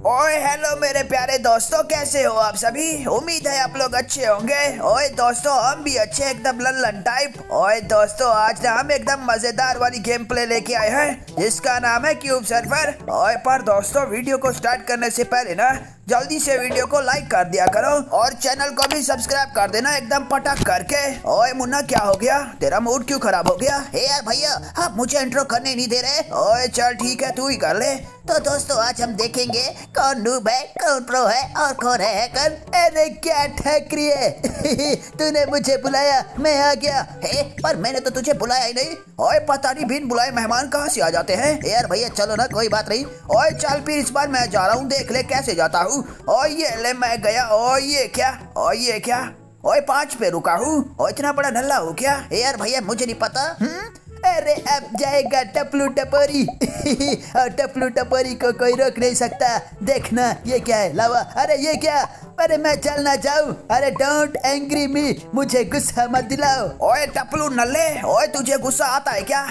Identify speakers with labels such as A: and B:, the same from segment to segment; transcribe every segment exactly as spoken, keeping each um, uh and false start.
A: ओए हेलो मेरे प्यारे दोस्तों, कैसे हो आप सभी। उम्मीद है आप लोग अच्छे होंगे। ओए दोस्तों, हम भी अच्छे, एकदम लल्लन टाइप। ओए दोस्तों, आज ना हम एकदम मजेदार वाली गेम प्ले लेके आए हैं जिसका नाम है क्यूब सर्फर। ओए पर दोस्तों, वीडियो को स्टार्ट करने से पहले ना जल्दी से वीडियो को लाइक कर दिया करो और चैनल को भी सब्सक्राइब कर देना एकदम पटक करके। ओए मुन्ना, क्या हो गया, तेरा मूड क्यों खराब हो गया।
B: हे यार भैया, आप मुझे इंट्रो करने नहीं दे रहे।
A: ओए चल ठीक है, तू ही कर ले।
B: तो दोस्तों, आज हम देखेंगे कौन नूब है, कौन प्रो है और कौन है हैकर।
A: अरे क्या ठकरी है तूने मुझे बुलाया, मैं आ गया।
B: हे, पर मैंने तो तुझे बुलाया ही नहीं।
A: ओए पता नहीं बिन बुलाए मेहमान कहाँ से आ जाते हैं।
B: यार भैया चलो ना, कोई बात नहीं।
A: ओए चल फिर इस बार मैं जा रहा हूँ, देख ले कैसे जाता हूँ। ओए ये ले मैं गया। ओए ये क्या, ओए ये क्या। ओए पाँच पे रुका हूँ। ओए इतना बड़ा नल्ला हो क्या।
B: यार भैया मुझे नहीं पता।
A: हम्म अरे अब जाएगा टपलू टपोरी और टपलू टपोरी को कोई रोक नहीं सकता। देखना ये क्या है, लावा। अरे ये क्या, अरे मैं चलना चाहूँ। अरे डोंट एंग्री मी, मुझे गुस्सा मत दिलाओ। ओए टपलू नल्ले, ओए तुझे गुस्सा आता है क्या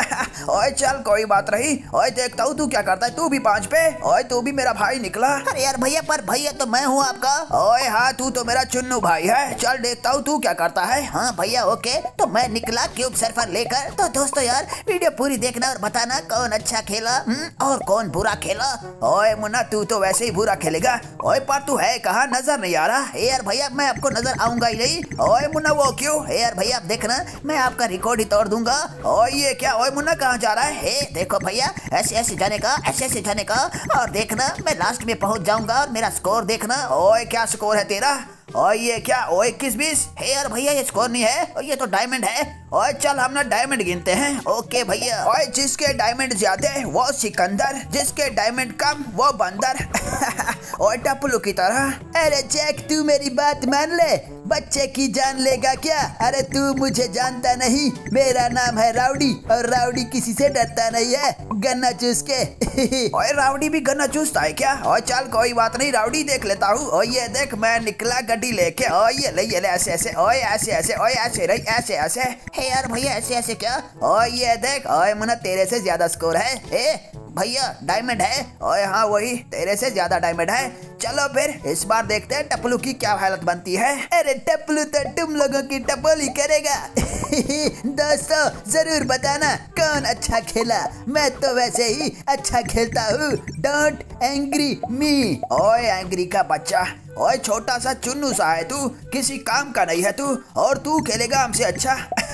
A: ओए चल कोई बात नहीं। ओए देखता हूँ तू क्या करता है। तू भी पाँच पे। ओए तू भी मेरा भाई निकला।
B: अरे यार भैया, पर भैया तो मैं हूँ आपका।
A: ओए हाँ, तू तो मेरा चुन्नू भाई है। चल देखता हूँ तू क्या करता है।
B: हाँ भैया ओके, तो मैं निकला क्यूब सर्फर लेकर। तो दोस्तों यार, वीडियो पूरी देखना और बताना कौन अच्छा खेला और कौन बुरा खेला।
A: ओए मुन्ना, तू तो वैसे ही बुरा खेलेगा। ओए पर तू है कहाँ, नजर नहीं आ रहा।
B: यार भैया मैं आपको नजर आऊंगा ही नहीं।
A: ओए मुन्ना वो क्यों।
B: यार भैया आप देखना, मैं आपका रिकॉर्ड ही तोड़ दूंगा।
A: ओए ये क्या। ओए मुन्ना कहाँ जा रहा है।
B: ए, देखो भैया, ऐसे ऐसे जाने का, ऐसे ऐसे जाने का, और देखना मैं लास्ट में पहुंच जाऊंगा और मेरा स्कोर देखना।
A: ओए क्या स्कोर है तेरा। ओए ये क्या, ओए इक्कीस बीस।
B: यार भैया ये स्कोर नहीं है, ये तो डायमंड है।
A: ओए चल हम ना डायमंड गिनते हैं।
B: ओके भैया।
A: ओए जिसके डायमंड ज्यादा वो सिकंदर, जिसके डायमंड कम वो बंदर ओए टपलू की तरह। अरे जैक, तू मेरी बात मान ले, बच्चे की जान लेगा क्या। अरे तू मुझे जानता नहीं, मेरा नाम है राउडी और राउडी किसी से डरता नहीं है, गन्ना चूस के ओए राउडी भी गन्ना चूसता है क्या। ओए चल कोई बात नहीं, राउडी देख लेता हूँ। ओए ये देख, मैं निकला गड्डी लेके। ओए ये ले ये ले, ऐसे ऐसे। ओए ऐसे ऐसे। ओए ऐसे रही, ऐसे ऐसे।
B: हे यार भैया, ऐसे ऐसे क्या।
A: ओए ये देख, ओए मुन्ना तेरे से ज्यादा स्कोर है।
B: ए भैया डायमंड है।
A: ओए हाँ वही, तेरे से ज्यादा डायमंड है। चलो फिर इस बार देखते हैं टपलू की क्या हालत बनती है। अरे टपलू तो तुम लोगों की टपोली करेगा दोस्तों जरूर बताना कौन अच्छा खेला। मैं तो वैसे ही अच्छा खेलता हूँ। Don't angry me. ओए एंग्री का बच्चा, ओए छोटा सा चुन्नू सा है तू, किसी काम का नहीं है तू, और तू खेलेगा हमसे अच्छा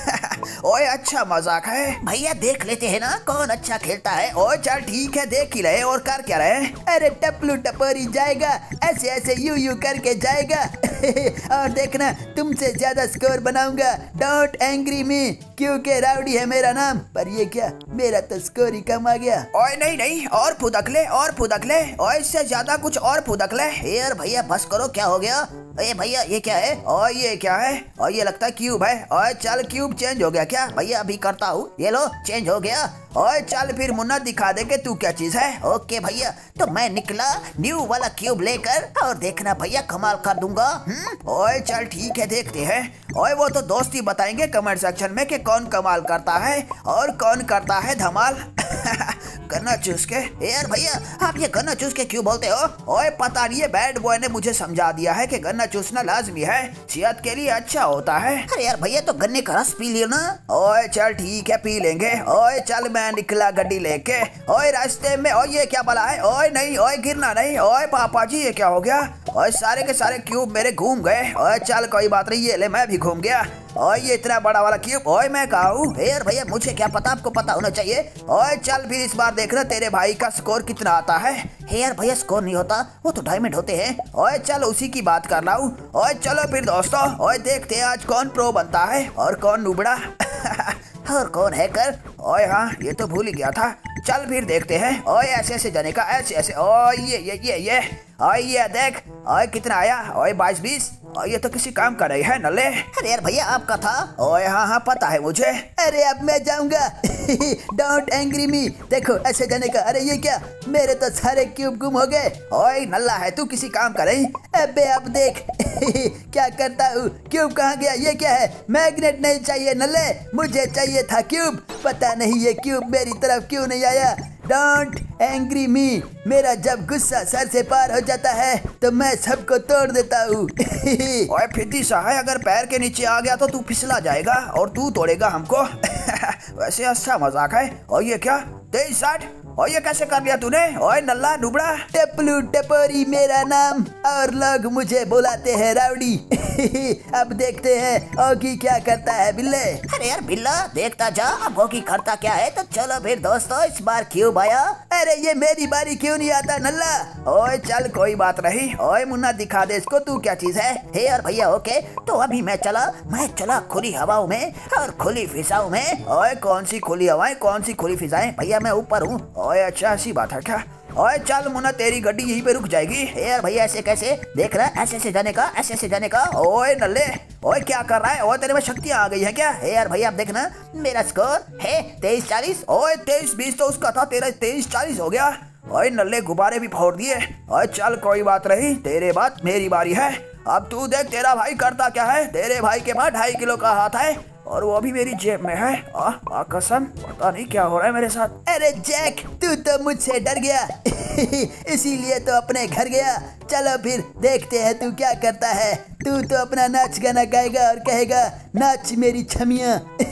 A: ओए अच्छा मजाक है
B: भैया, देख लेते हैं ना कौन अच्छा खेलता है।
A: ओए चल ठीक है, देख ही रहे और कर क्या रहे। अरे टपलू टपोरी जाएगा, ऐसे ऐसे यू यू करके जाएगा और देखना तुमसे ज्यादा स्कोर बनाऊंगा। डोंट एंग्री मी, क्योंकि राउडी है मेरा नाम। पर ये क्या, मेरा तो स्कोर ही कम आ गया। ओए नहीं नहीं, और फुदक ले और फुदक ले। ओए इससे ज्यादा कुछ और फुदक ले।
B: यार भैया बस करो, क्या हो गया। ए भैया ये क्या है।
A: और ये क्या है। और ये लगता है क्यूब है। और चल क्यूब चेंज हो गया क्या।
B: भैया अभी करता हूँ, ये लो चेंज हो गया।
A: और चल फिर मुन्ना दिखा दे कि तू क्या चीज है।
B: ओके भैया, तो मैं निकला न्यू वाला क्यूब लेकर, और देखना भैया कमाल कर दूंगा।
A: ओए चल ठीक है, देखते हैं। ओए वो तो दोस्ती बताएंगे कमेंट सेक्शन में कि कौन कमाल करता है और कौन करता है धमाल गन्ना चूस के।
B: यार भैया आप ये गन्ना चूस के क्यों बोलते हो।
A: ओए पता नहीं है, बैड बॉय ने मुझे समझा दिया है कि गन्ना चूसना लाजमी है, सेहत के लिए अच्छा होता है।
B: अरे यार भैया, तो गन्ने का रस पी लियो ना।
A: ओए चल ठीक है, पी लेंगे। ओए चल मैं निकला गड्डी लेके। ओए रास्ते में, ओए ये क्या बला है। ओए नहीं, ओए गिरना नहीं। ओए पापा जी ये क्या हो गया। ओए सारे के सारे क्यूब मेरे घूम गए। ओए चल कोई बात नहीं, ये ले मैं भी घूम गया। ओए ये इतना बड़ा वाला क्यूब। ओए मैं कहा हूँ।
B: यार भैया मुझे क्या पता, आपको पता होना चाहिए।
A: ओए चल फिर इस बार देखना तेरे भाई का स्कोर कितना आता है।
B: हे यार भैया स्कोर नहीं होता, वो तो डायमंड होते हैं।
A: ओए चल उसी की बात कर रहा हूँ। ओए चलो फिर दोस्तों, ओए देखते हैं आज कौन प्रो बनता है और कौन नुबड़ा
B: और कौन हैकर।
A: ओए हाँ ये तो भूल ही गया था। चल फिर देखते हैं। ओए ऐसे ऐसे जाने का, ऐसे ऐसे। ओए ये ये ये ये ओए ये देख। ओए कितना आया। ओए बाईस बीस। और ये तो किसी काम का नहीं है नले।
B: अरे यार भैया आपका था।
A: ओए हाँ हाँ पता है मुझे। अरे अब मैं जाऊंगा डोंट एंग्री मी। देखो ऐसे जाने का। अरे ये क्या, मेरे तो सारे क्यूब गुम हो गए। ओए नल्ला है तू, किसी काम का नहीं। अबे अब देख क्या करता हूँ। क्यूब कहाँ गया। ये क्या है, मैग्नेट नहीं चाहिए नल्ले, मुझे चाहिए था क्यूब। पता नहीं ये क्यूब मेरी तरफ क्यों नहीं आया। Don't angry me. मेरा जब गुस्सा सर से पार हो जाता है तो मैं सबको तोड़ देता हूँ।
C: ओए फिद्दी सहाय, अगर पैर के नीचे आ गया तो तू फिसला जाएगा और तू तोड़ेगा हमको। वैसे अच्छा मजाक है। और ये क्या तेईस साठ, और ये कैसे कर लिया तूने? ओए नल्ला नुबड़ा।
A: टपलू टपोरी मेरा नाम और लोग मुझे बुलाते हैं राउडी। अब देखते हैं ओगी क्या करता है बिल्ले।
B: अरे यार बिल्ला देखता जा, अब ओगी करता क्या है। तो चलो फिर दोस्तों, इस बार क्यूब आया।
A: अरे ये मेरी बारी क्यों नहीं आता नल्ला?
C: ओए चल कोई बात नहीं। ओए मुन्ना दिखा दे इसको तू क्या चीज है।
B: हे यार भैया ओके, तो अभी मैं चला मैं चला खुली हवाओं में और खुली फिजाओं में।
C: ओए कौन सी खुली हवाएं, कौन सी खुली फिजाएं?
B: भैया मैं ऊपर हूँ।
C: ओए अच्छा ऐसी बात है क्या? ओए चल मुन्ना, तेरी गड्डी यहीं पे रुक जाएगी।
B: यार भैया ऐसे कैसे? देख रहा है ऐसे ऐसे जाने का, ऐसे ऐसे जाने का।
C: ओए नल्ले, ओए क्या कर रहा है? ओए तेरे में शक्तियाँ आ गई है क्या?
B: यार भैया आप देखना मेरा स्कोर है तेईस चालीस।
C: ओए तेईस बीस तो उसका था, तेरा तेईस चालीस हो गया। ओए नल्ले गुब्बारे भी फोड़ दिए। ओए चल कोई बात नहीं, तेरे बात मेरी बारी है। अब तू देख तेरा भाई करता क्या है। तेरे भाई के पास ढाई किलो का हाथ है और वो भी मेरी जेब में है। आ, आ कसम, पता नहीं क्या हो रहा है मेरे साथ।
A: अरे जैक, तू तो मुझसे डर गया। इसीलिए तो अपने घर गया। चलो फिर देखते हैं तू क्या करता है। तू तो अपना नाच गाना गाएगा और कहेगा नाच मेरी छमिया।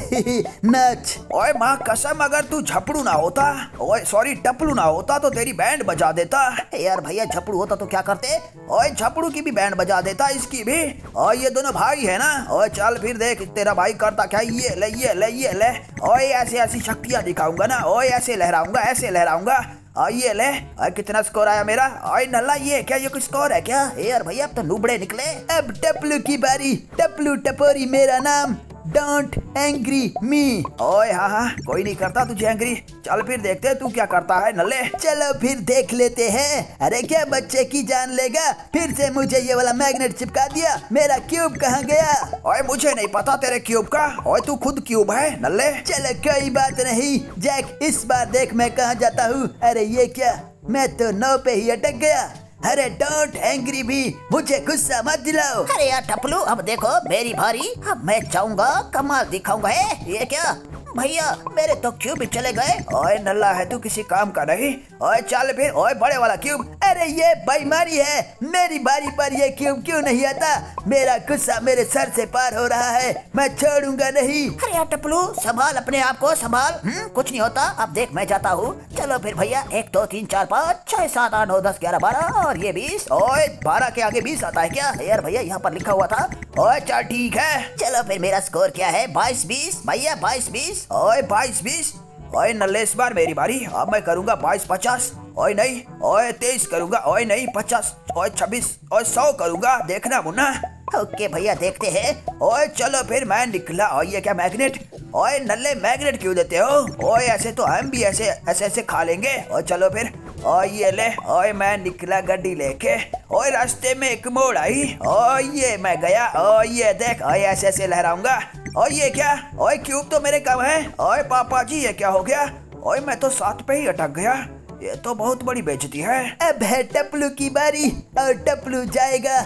A: नाच।
C: ओए माँ कसम, अगर तू झपड़ू ना होता, ओए सॉरी टपलू ना होता तो तेरी बैंड बजा देता।
B: यार भैया झपड़ू होता तो क्या करते?
C: ओए झपड़ू की भी बैंड बजा देता, इसकी भी। और ये दोनों भाई है ना। ओए चल फिर देख तेरा भाई करता क्या। ये ले ये ले ये ले। ओए ऐसे ऐसी शक्तियाँ दिखाऊंगा ना। ओए ऐसे लहराऊंगा, ऐसे लहराऊंगा। आइए ले। आ, कितना स्कोर आया मेरा? आई नल्ला, ये क्या ये कुछ स्कोर है क्या?
B: यार भैया अब तो नुबड़े निकले।
A: अब टपलू की बारी। टपलू टपोरी मेरा नाम, डोंट एंग्री मी।
C: ओए हाँ हाँ, कोई नहीं करता तुझे एंग्री। चल फिर देखते हैं तू क्या करता है नल्ले।
A: चलो फिर देख लेते हैं। अरे क्या बच्चे की जान लेगा? फिर से मुझे ये वाला मैग्नेट चिपका दिया। मेरा क्यूब कहाँ गया?
C: ओए मुझे नहीं पता तेरे क्यूब का। ओए तू खुद क्यूब है नल्ले।
A: चलो कोई बात नहीं जैक, इस बार देख मैं कहाँ जाता हूँ। अरे ये क्या, मैं तो नौ पे ही अटक गया। अरे डोंट एंग्री भी, मुझे गुस्सा मत दिलाओ।
B: अरे यार टपलू अब देखो मेरी बारी। अब मैं जाऊंगा, कमाल दिखाऊंगा। है ये क्या भैया, मेरे तो क्यूब भी चले गए।
C: ओए नल्ला है तू, किसी काम का नहीं। ओए चल फिर, ओए बड़े वाला क्यूब।
A: अरे ये बेईमानी है। मेरी बारी पर ये क्यूब क्यों नहीं आता? मेरा गुस्सा मेरे सर से पार हो रहा है, मैं छोड़ूंगा नहीं।
B: अरे यार टपलू संभाल अपने आप को, संभाल। हम्म कुछ नहीं होता। अब देख मैं जाता हूँ। चलो फिर भैया, एक दो तीन चार पाँच छह सात आठ नौ दस ग्यारह बारह और ये बीस।
C: ओए बारह के आगे बीस आता है क्या?
B: यार भैया यहाँ पर लिखा हुआ था।
C: ओए चल ठीक है।
B: चलो फिर मेरा स्कोर क्या है? बाईस बीस भैया, बाईस बीस।
C: ओए बाईस बीस। ओए नल्ले इस बार मेरी बारी। अब मैं करूंगा बाईस पचास। ओए नहीं, ओए तेईस करूंगा। ओए नहीं पचास। ओए छब्बीस। ओए सौ करूंगा, देखना मुन्ना।
B: ओके भैया देखते हैं।
C: ओए चलो फिर मैं निकला। और ये क्या मैग्नेट? ओए नल्ले मैग्नेट क्यों देते हो? ओए ऐसे तो हम भी ऐसे ऐसे ऐसे खा लेंगे। और चलो फिर, और ये ले। ओए मैं निकला गाड़ी लेके। ओए रास्ते में एक मोड़ आई। और ये मैं गया। और ये देख, ओए ऐसे ऐसे लहराऊंगा। और ये क्या? ओए क्यूब तो मेरे कम है। ओए पापा जी ये क्या हो गया? ओए मैं तो सात पे ही अटक गया। ये तो बहुत बड़ी बेइज्जती है।
A: अब है टपलू की बारी और टपलू जाएगा।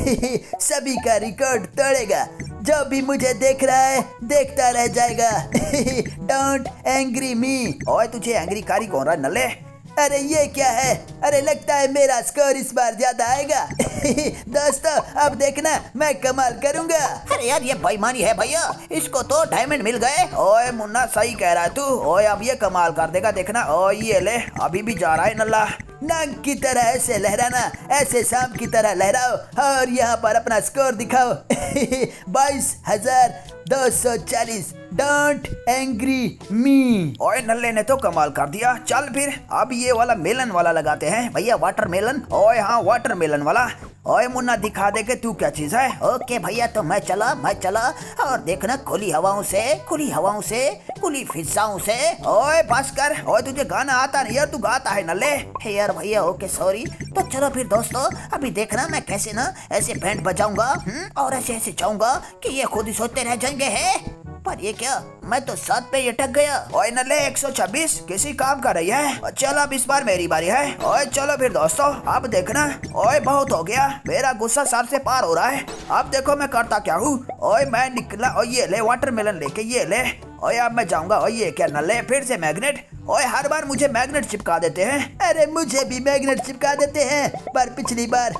A: सभी का रिकॉर्ड तोड़ेगा। जो भी मुझे देख रहा है देखता रह जाएगा। Don't angry me.
C: ओए तुझे एंग्री कारी कौन रहा है नल्ले?
A: अरे ये क्या है? अरे लगता है मेरा स्कोर इस बार ज्यादा आएगा। दोस्तों अब देखना मैं कमाल करूंगा।
B: अरे यार ये बेईमानी है भैया, इसको तो डायमंड मिल गए।
C: ओए मुन्ना सही कह रहा है तू। ओए अब ये कमाल कर देगा, देखना। ओए ये ले, अभी भी जा रहा है नल्ला।
A: नाग की तरह ऐसे लहराना, ऐसे सांप की तरह लहराओ और यहाँ पर अपना स्कोर दिखाओ। बाईस हजार दो सौ चालीस। Don't angry me.
C: ओए नल्ले ने तो कमाल कर दिया। चल फिर अब ये वाला मेलन वाला लगाते हैं भैया, वाटर मेलन। ओए हाँ वाटर मेलन वाला। ओए मुन्ना दिखा दे के तू क्या चीज है।
B: ओके भैया तो मैं चला मैं चला और देखना खुली हवाओं से खुली हवाओं से खुली फिजाओं से।
C: ओए भास्कर, ओए तुझे गाना आता नहीं यार, तू गाता है नल्ले।
B: हे यार भैया ओके सॉरी। तो चलो फिर दोस्तों, अभी देखना मैं कैसे ना ऐसे बैंड बजाऊंगा और ऐसे ऐसे जाऊंगा कि ये खुद ही सोचते रह जाएंगे। है पर ये क्या, मैं तो सात पे अटक गया।
C: ओए नल्ले एक सौ छब्बीस किसी काम का रही है। चल अब इस बार मेरी बारी है। ओए चलो फिर दोस्तों, अब देखना। ओए बहुत हो गया, मेरा गुस्सा सर से पार हो रहा है। अब देखो मैं करता क्या हूँ। ओए मैं निकला और ये ले वाटरमेलन लेके, ये ले। ओए अब मैं जाऊंगा। और ये क्या नल्ले, फिर से मैग्नेट। ओए हर बार मुझे मैग्नेट चिपका देते हैं।
A: अरे मुझे भी मैग्नेट चिपका देते हैं, पर पिछली बार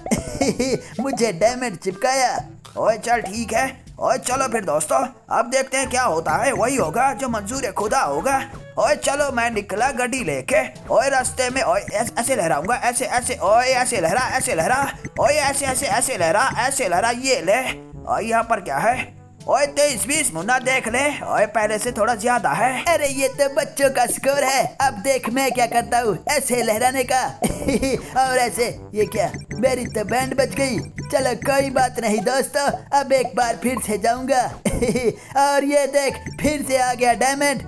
A: मुझे डायमंड चिपकाया।
C: ओए चल ठीक है। ओए चलो फिर दोस्तों, अब देखते हैं क्या होता है। वही होगा जो मंजूर खुदा होगा। ओए चलो मैं निकला गड्डी लेके। ओए रास्ते में ओए ऐसे लहराऊंगा, ऐसे ऐसे, ओए ऐसे लहरा, ऐसे लहरा, ओए ऐसे ऐसे ऐसे लहरा, ऐसे लहरा, ये ले। और यहाँ पर क्या है? ओए तेईस बीस मुन्ना देख ले। ओए पहले से थोड़ा ज्यादा है।
A: अरे ये तो बच्चों का स्कोर है। अब देख मैं क्या करता हूँ, ऐसे लहराने का और ऐसे। ये क्या, मेरी तो बैंड बच गई। चलो कोई बात नहीं दोस्तों, अब एक बार फिर से जाऊंगा और ये देख फिर से आ गया डायमंड।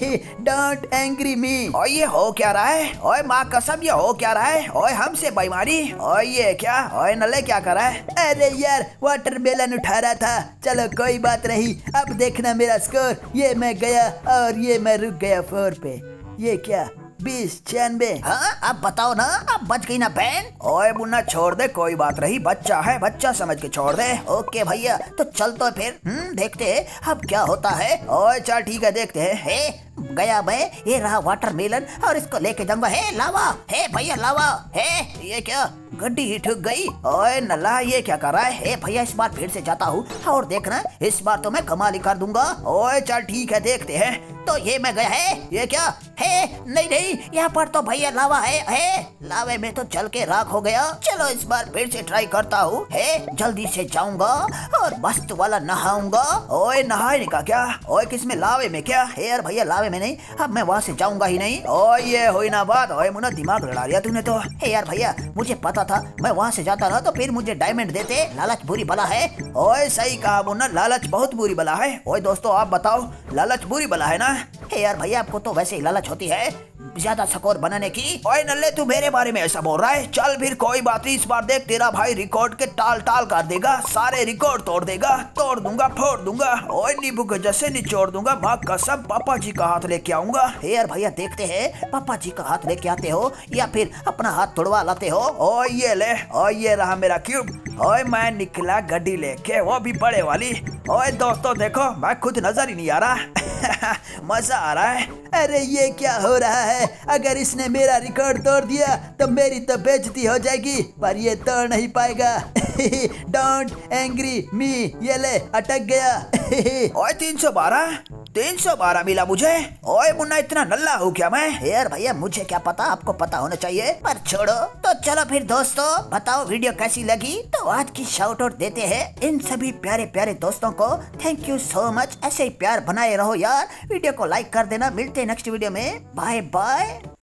A: Don't angry me.
C: ओए ये हो क्या रहा है? ओए माँ कसम ये हो क्या रहा है? ओए हमसे बेईमानी। ओए ये क्या? ओए नल्ले क्या कर रहा है?
A: अरे यार वाटरमेलन उठा रहा था। चलो कोई बात नहीं, अब देखना मेरा स्कोर। ये मैं गया और ये मैं रुक गया फोर पे। ये क्या, बीस छियानवे।
B: हाँ अब बताओ ना, अब बच गई ना बहन?
C: ओए मुन्ना छोड़ दे, कोई बात नहीं, बच्चा है, बच्चा समझ के छोड़ दे।
B: ओके भैया, तो चल तो फिर हम्म देखते हैं अब क्या होता है।
C: ओए चल ठीक है, देखते हैं।
B: हे गया मैं, ये रहा वाटरमेलन और इसको लेके जाऊंगा। हे लावा, हे भैया लावा। हे ये क्या, गड्डी ही ठुक गई।
C: ओए नल्ला ये क्या कर रहा है?
B: हे भैया इस बार फिर से जाता हूँ और देखना इस बार तो मैं कमाल ही कर दूंगा।
C: ओए चल ठीक है, देखते हैं।
B: तो ये मैं गया है, ये क्या है? नहीं नहीं, यहाँ पर तो भैया लावा है। हे लावे में तो जल के राख हो गया। चलो इस बार फिर से ट्राई करता हूँ। हे जल्दी से जाऊंगा और मस्त वाला नहाऊंगा।
C: ओए नहाने का क्या? ओए किसमें, लावे में क्या?
B: हे यार भैया लावे में नहीं, अब मैं वहाँ से जाऊंगा ही नहीं।
C: ओए ये हुई ना बात। ओए मुन्ना दिमाग लड़ा दिया तूने तो।
B: हे यार भैया मुझे पता था, मैं वहाँ से जाता ना तो फिर मुझे डायमंड देते। लालच बुरी बला है।
C: ओए सही कहा मुन्ना, लालच बहुत बुरी बला है। ओए दोस्तों आप बताओ, लालच बुरी बला है ना?
B: हे यार भैया आपको तो वैसे ही लालच होती है ज्यादा स्कोर बनाने की।
C: ओए नल्ले तू मेरे बारे में ऐसा बोल रहा है? चल फिर कोई बात नहीं, इस बार देख तेरा भाई रिकॉर्ड के टाल टाल कर देगा, सारे रिकॉर्ड तोड़ देगा, तोड़ दूंगा, फोड़ दूंगा। ओए नींबू के जैसे निचोड़ दूंगा। माँ कसम पापा जी का हाथ लेके आऊंगा।
B: हे यार भैया देखते हैं पापा जी का हाथ लेके आते हो या फिर अपना हाथ तोड़वा लाते हो।
C: ओ ये ले, ओ ये रहा मेरा क्यूब। ओए मैं निकला गड्डी लेके, वो भी बड़े वाली। ओए दोस्तों देखो, मैं खुद नजर ही नहीं आ रहा मजा आ रहा है।
A: अरे ये क्या हो रहा है? अगर इसने मेरा रिकॉर्ड तोड़ दिया तो मेरी तो बेइज्जती हो जाएगी, पर ये तोड़ नहीं पाएगा। Don't angry me. ये ले अटक गया।
C: ओए तीन सौ बारह तीन सौ बारह मिला मुझे। ओए मुन्ना इतना नल्ला हूँ क्या मैं?
B: यार भैया मुझे क्या पता, आपको पता होना चाहिए। पर छोड़ो, तो चलो फिर दोस्तों बताओ वीडियो कैसी लगी। तो आज की शाउट आउट देते हैं इन सभी प्यारे प्यारे दोस्तों को। Thank you so much. ऐसे ही प्यार बनाए रहो यार। वीडियो को लाइक कर देना। मिलते हैं नेक्स्ट वीडियो में। Bye bye.